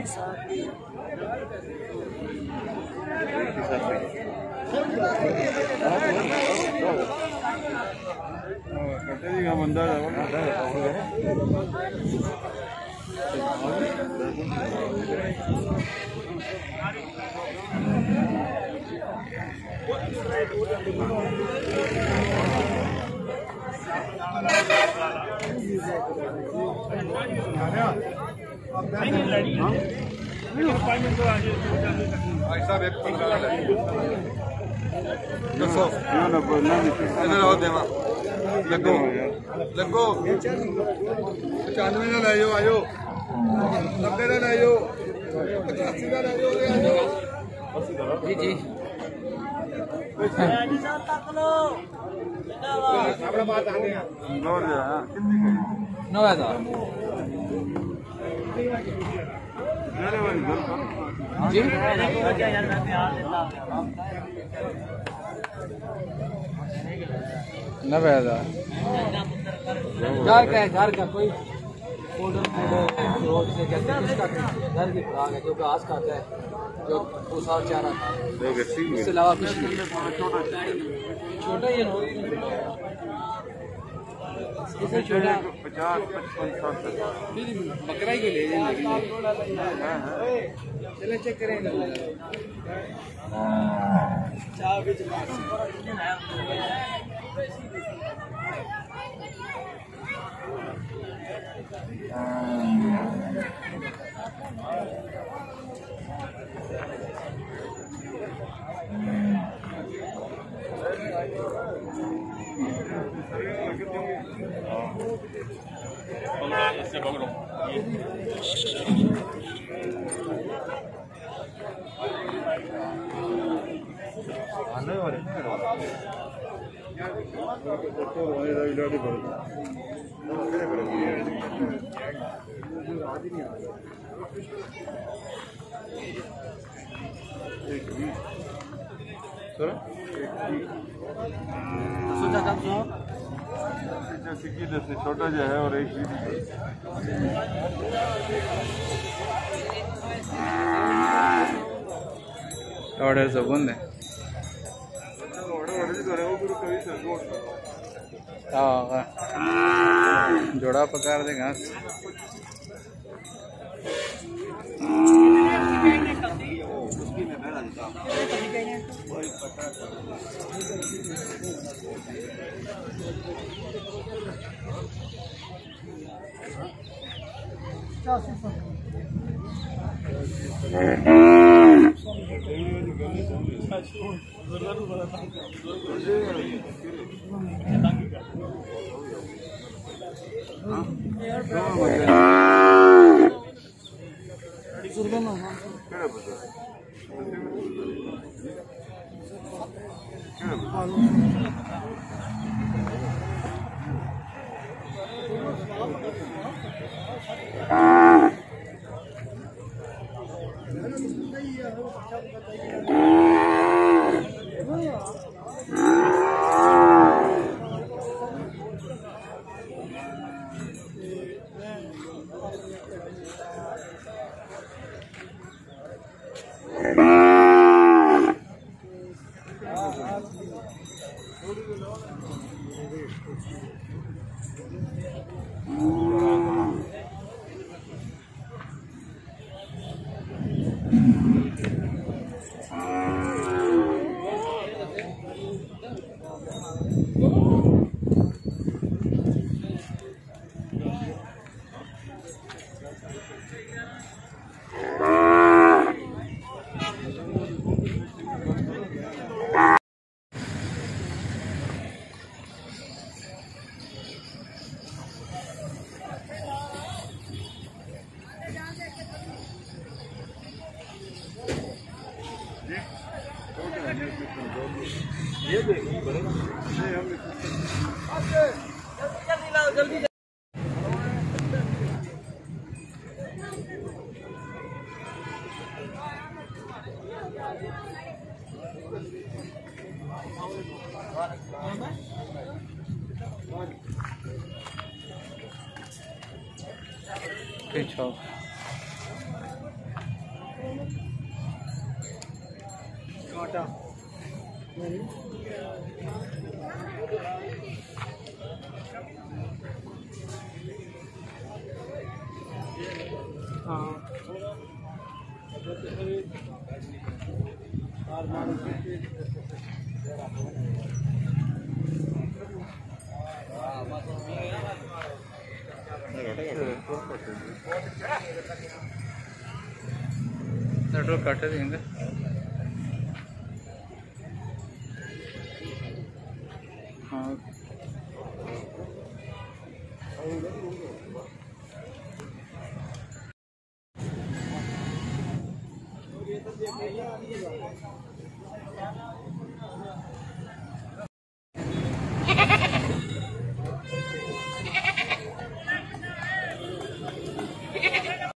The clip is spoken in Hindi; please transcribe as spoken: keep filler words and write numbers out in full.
बंदा लगो लगो पचानवे ना लै जाओ आयो नब्बे ना लै जाओ पचासी ना लै जाओ जी जी नौ हज़ार जी नब्बे हजार घर का है, घर का कोई रोड से कहते हैं इसका घर की खुराक है जो घास खाता है जो भूसा चारा खाता है, इसके अलावा कुछ नहीं। छोटा ही छोटा पचास पचपन साठ बकरा ही को ले चले चेक करेंगे इससे पकड़ो आने वाले छोटा जो है और एक ऑर्डर सब बंद है। हाँ जोड़ा पकार दे घास कटा हाँ नेटवर्क काटे देंगे। हाँ